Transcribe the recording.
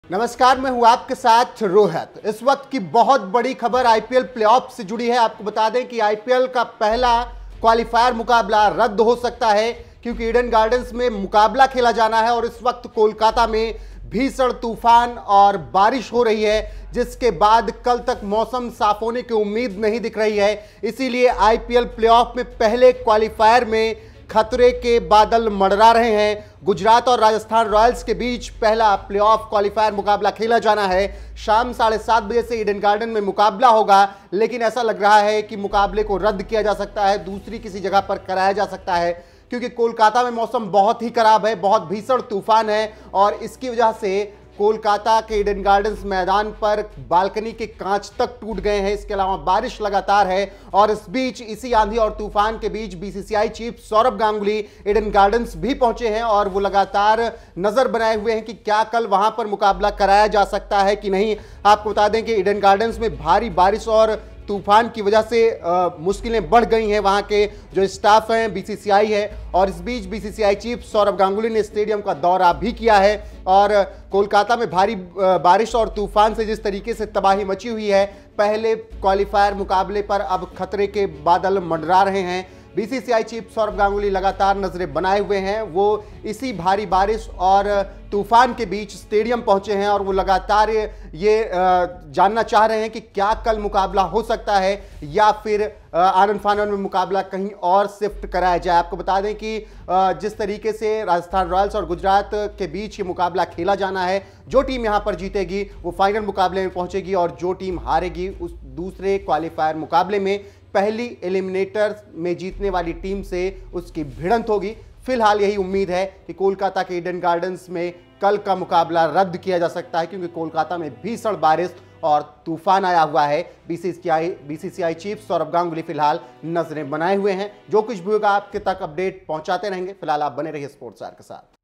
नमस्कार, मैं हूं आपके साथ रोहित। इस वक्त की बहुत बड़ी खबर आईपीएल प्लेऑफ से जुड़ी है। आपको बता दें कि आईपीएल का पहला क्वालिफायर मुकाबला रद्द हो सकता है क्योंकि ईडन गार्डन्स में मुकाबला खेला जाना है और इस वक्त कोलकाता में भीषण तूफान और बारिश हो रही है, जिसके बाद कल तक मौसम साफ होने की उम्मीद नहीं दिख रही है। इसीलिए आईपीएल प्लेऑफ में पहले क्वालिफायर में खतरे के बादल मंडरा रहे हैं। गुजरात और राजस्थान रॉयल्स के बीच पहला प्लेऑफ क्वालिफायर मुकाबला खेला जाना है। शाम 7:30 बजे से ईडन गार्डन में मुकाबला होगा, लेकिन ऐसा लग रहा है कि मुकाबले को रद्द किया जा सकता है, दूसरी किसी जगह पर कराया जा सकता है, क्योंकि कोलकाता में मौसम बहुत ही खराब है, बहुत भीषण तूफान है और इसकी वजह से कोलकाता के ईडन गार्डन्स मैदान पर बालकनी के कांच तक टूट गए हैं। इसके अलावा बारिश लगातार है और इस बीच इसी आंधी और तूफान के बीच BCCI chief Sourav Ganguly Eden Gardens भी पहुंचे हैं और वो लगातार नजर बनाए हुए हैं कि क्या कल वहां पर मुकाबला कराया जा सकता है कि नहीं। आपको बता दें कि ईडन गार्डन्स में भारी बारिश और तूफान की वजह से मुश्किलें बढ़ गई हैं वहां के जो स्टाफ हैं, बीसीसीआई है। और इस बीच बीसीसीआई चीफ सौरभ गांगुली ने स्टेडियम का दौरा भी किया है और कोलकाता में भारी बारिश और तूफान से जिस तरीके से तबाही मची हुई है, पहले क्वालिफायर मुकाबले पर अब खतरे के बादल मंडरा रहे हैं। बीसीसीआई चीफ सौरभ गांगुली लगातार नजरें बनाए हुए हैं। वो इसी भारी बारिश और तूफान के बीच स्टेडियम पहुंचे हैं और वो लगातार ये जानना चाह रहे हैं कि क्या कल मुकाबला हो सकता है या फिर आनंद फानन में मुकाबला कहीं और शिफ्ट कराया जाए। आपको बता दें कि जिस तरीके से राजस्थान रॉयल्स और गुजरात के बीच ये मुकाबला खेला जाना है, जो टीम यहां पर जीतेगी वो फाइनल मुकाबले में पहुंचेगी और जो टीम हारेगी उस दूसरे क्वालिफायर मुकाबले में पहली एलिमिनेटर में जीतने वाली टीम से उसकी भिड़ंत होगी। फिलहाल यही उम्मीद है कि कोलकाता के ईडन गार्डन्स में कल का मुकाबला रद्द किया जा सकता है, क्योंकि कोलकाता में भीषण बारिश और तूफान आया हुआ है। बीसीसीआई चीफ सौरभ गांगुली फिलहाल नजरें बनाए हुए हैं। जो कुछ भी होगा आपके तक अपडेट पहुंचाते रहेंगे। फिलहाल आप बने रहिए स्पोर्ट्स स्टार के साथ।